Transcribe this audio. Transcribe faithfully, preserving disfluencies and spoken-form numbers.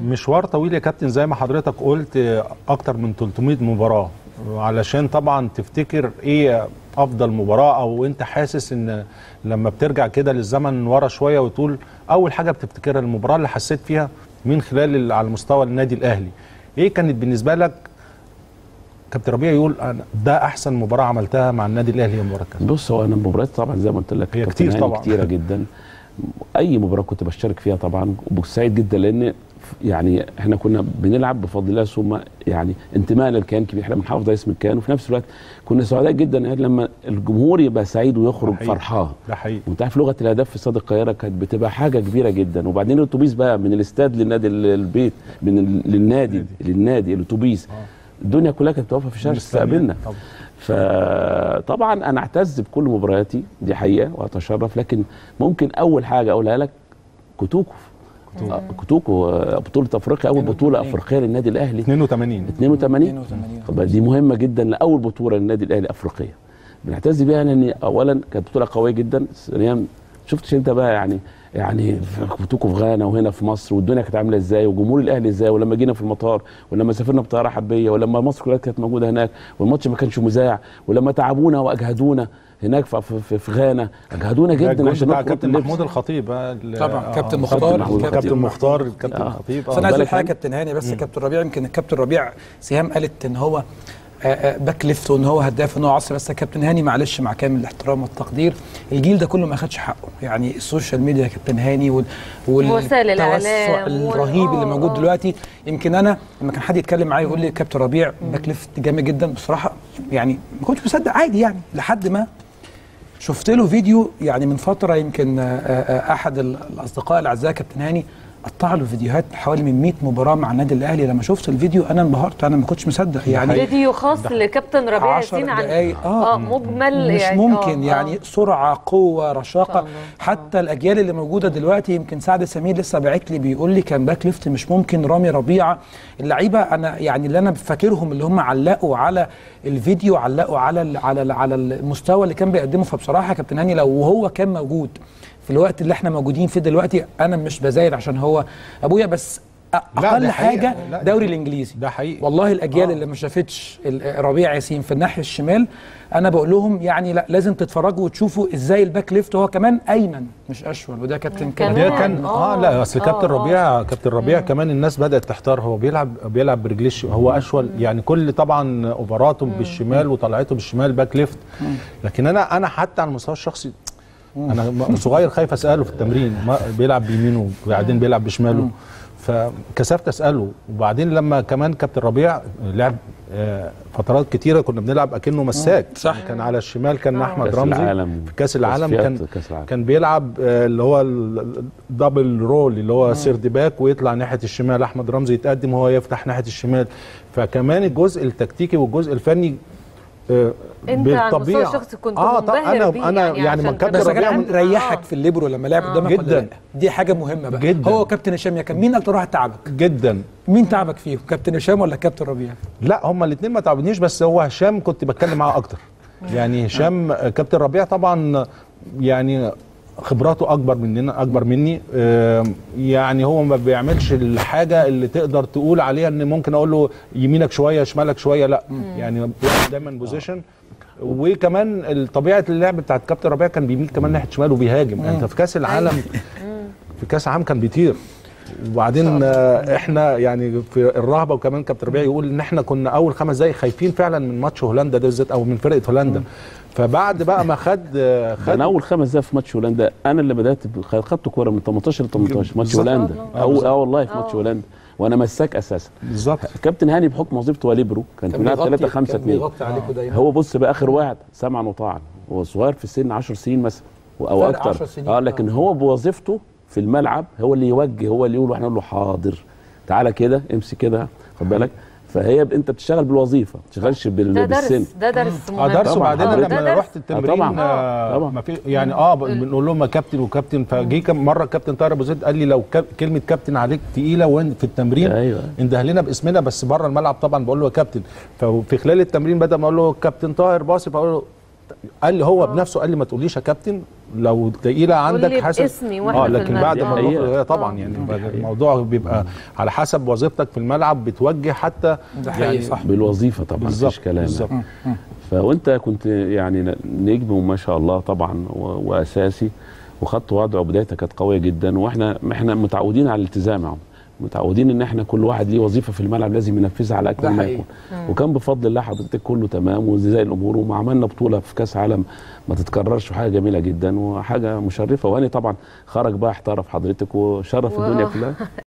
مشوار طويل يا كابتن زي ما حضرتك قلت، اكتر من ثلاثمائة مباراه، علشان طبعا تفتكر ايه افضل مباراه، او انت حاسس ان لما بترجع كده للزمن ورا شويه وتقول اول حاجه بتفتكرها المباراه اللي حسيت فيها من خلال على مستوى النادي الاهلي، ايه كانت بالنسبه لك كابتن ربيع يقول أنا ده احسن مباراه عملتها مع النادي الاهلي هي مباراه كذا؟ بص، هو انا المباريات طبعا زي ما قلت لك هي كتير طبعا، كتيره جدا. اي مباراه كنت بشترك فيها طبعا وسعيد جدا، لان يعني احنا كنا بنلعب بفضل الله ثم يعني انتماء للكيان كبير، احنا بنحافظ على اسم الكيان، وفي نفس الوقت كنا سعداء جدا لما الجمهور يبقى سعيد ويخرج فرحان. ده حقيقي. وانت عارف لغه الهداف في استاد القاهره كانت بتبقى حاجه كبيره جدا، وبعدين الاتوبيس بقى من الاستاد للنادي البيت، من للنادي للنادي الاتوبيس، الدنيا كلها كانت واقفه في الشارع تستقبلنا. فطبعا انا اعتز بكل مبارياتي دي حقيقه واتشرف، لكن ممكن اول حاجه اقولها لك كوتوكو كوتوكو بطوله افريقيا، اول بطوله افريقيه للنادي الاهلي اثنين وثمانين اثنين وثمانين دي مهمه جدا لاول بطوله للنادي الاهلي افريقيه بنعتز بيها، لان اولا كانت بطوله قويه جدا، ثانيا شفتش انت بقى يعني يعني في كوتوكو في غانا وهنا في مصر والدنيا كانت عامله ازاي، وجمهور الاهلي ازاي، ولما جينا في المطار، ولما سافرنا بطياره حربيه، ولما مصر كلها كانت موجوده هناك والماتش ما كانش مذاع، ولما تعبونا واجهدونا هناك في, في, في غانا، اجهدونا جدا عشان ناخد كابتن محمود الخطيب طبعا، كابتن مختار كابتن مختار كابتن الخطيب. بس انا عايز اقول حاجه كابتن هاني، بس كابتن ربيع، يمكن الكابتن ربيع سهام قالت ان هو باك ليفت وان هو هداف وان هو عصري، بس كابتن هاني معلش مع كامل الاحترام والتقدير، الجيل ده كله ما اخدش حقه، يعني السوشيال ميديا يا كابتن هاني وال والتوسع الرهيب اللي موجود دلوقتي. يمكن انا لما كان حد يتكلم معايا يقول لي كابتن ربيع باك ليفت جامد جدا، بصراحه يعني ما كنتش مصدق، عادي يعني، لحد ما شفت له فيديو يعني من فتره، يمكن احد الاصدقاء الاعزاء كابتن هاني قطع له فيديوهات حوالي من مئة مباراه مع النادي الاهلي. لما شفت الفيديو انا انبهرت، انا ما كنتش مصدق يعني. فيديو خاص لكابتن ربيع ياسين عن اه مجمل مش يعني ممكن آه يعني سرعه، قوه، رشاقه. حتى الاجيال اللي موجوده دلوقتي، يمكن سعد سمير لسه باعت لي بيقول لي كان باك ليفت مش ممكن، رامي ربيعه، اللعيبه انا يعني اللي انا فاكرهم اللي هم علقوا على الفيديو، علقوا على ال على ال على المستوى اللي كان بيقدمه. فبصراحه كابتن هاني لو هو كان موجود في الوقت اللي احنا موجودين فيه دلوقتي، انا مش بزايد عشان هو ابويا، بس اقل حاجه دوري الانجليزي ده حقيقي والله. الاجيال آه. اللي ما شافتش ربيع ياسين في الناحيه الشمال، انا بقول لهم يعني لا، لازم تتفرجوا وتشوفوا ازاي الباك ليفت هو كمان ايمن مش اشول، وده كابتن كان ده كان اه لا اصل كابتن ربيع كابتن ربيع كمان الناس بدات تحتار، هو بيلعب بيلعب برجليه، هو اشول يعني، كل طبعا اوفراته بالشمال وطلعته بالشمال باك ليفت، لكن انا انا حتى على المستوى الشخصي انا صغير خايف اساله في التمرين، بيلعب بيمينه وبعدين بيلعب بشماله، فكسفت اساله. وبعدين لما كمان كابتن ربيع لعب فترات كتيره كنا بنلعب اكنه مساك، صح، كان على الشمال كان احمد رمزي في كاس العالم، كان العالم. كان بيلعب اللي هو الدبل رول اللي هو سيرد باك، ويطلع ناحيه الشمال، احمد رمزي يتقدم وهو يفتح ناحيه الشمال. فكمان الجزء التكتيكي والجزء الفني انت على المستوى الشخصي كنت آه منبهر انا بيه انا يعني, يعني من كابتن ربيع من ريحك آه. في الليبرو لما لعب قدامك آه. جدا، دي حاجه مهمه بقى جدا. هو كابتن هشام يا كان مين اكتر واحد تعبك جدا؟ مين تعبك فيهم، كابتن هشام ولا كابتن ربيع؟ لا هما الاثنين ما تعبنيش، بس هو هشام كنت بتكلم معاه اكتر يعني. هشام كابتن ربيع طبعا يعني خبراته اكبر مننا، اكبر مني، يعني هو ما بيعملش الحاجه اللي تقدر تقول عليها ان ممكن اقول له يمينك شويه شمالك شويه، لا يعني دايما بوزيشن. وكمان طبيعه اللعب بتاعت كابتن ربيع كان بيميل كمان ناحيه شمال وبيهاجم. انت في كاس العالم في كاس العالم كان بيطير. وبعدين احنا يعني في الرهبه، وكمان كابتن ربيع يقول ان احنا كنا اول خمس دقايق خايفين فعلا من ماتش هولندا ده بالذات، او من فرقه هولندا. فبعد بقى ما خد خد انا اول خمس دقايق في ماتش هولندا انا اللي بدات خدت كوره من تمنتاشر ل تمنتاشر ماتش هولندا، او اه والله في ماتش هولندا وانا مساك اساسا بالظبط. كابتن هاني بحكم وظيفته وليبرو كان بيلعب ثلاثة خمسة اتنين، هو بص بقى اخر واحد سمعا وطاعا، هو صغير في السن عشر سنين مثلا او اكتر، اه لكن هو بوظيفته في الملعب هو اللي يوجه، هو اللي يقول، واحنا نقول له حاضر تعالى كده امسك كده خد بالك. فهي انت بتشتغل بالوظيفه ما بتشتغلش بالسن. ده درس ده درس اه درس. وبعدين آه لما رحت التمرين طبعا آه طبعا ما في يعني اه بنقول لهم كابتن وكابتن. فجي كم مره الكابتن طاهر ابو زيد قال لي لو كلمه كابتن عليك تقيله وين في التمرين ايوه انده لنا باسمنا، بس بره الملعب طبعا بقول له يا كابتن. ففي خلال التمرين بدل ما اقول له كابتن طاهر باصي، بقول له قال لي هو بنفسه قال لي ما تقوليش يا كابتن لو تقيله عندك حسب اه لكن بعد ما نروح طبعا يعني الموضوع بيبقى على حسب وظيفتك في الملعب بتوجه حتى يعني صح بالوظيفه طبعا مفيش كلام يعني. فوانت كنت يعني نجم وما شاء الله طبعا واساسي وخدت وضع وبدايتك كانت قويه جدا، واحنا احنا متعودين على الالتزام معهم، متعودين ان احنا كل واحد ليه وظيفه في الملعب لازم ينفذها على اكمل ما يكون. وكان بفضل الله حضرتك كله تمام وزي الامور، وما عملنا بطوله في كاس عالم ما تتكررش، وحاجه جميله جدا وحاجه مشرفه. وهاني طبعا خرج بقى احترف حضرتك وشرف الدنيا كلها.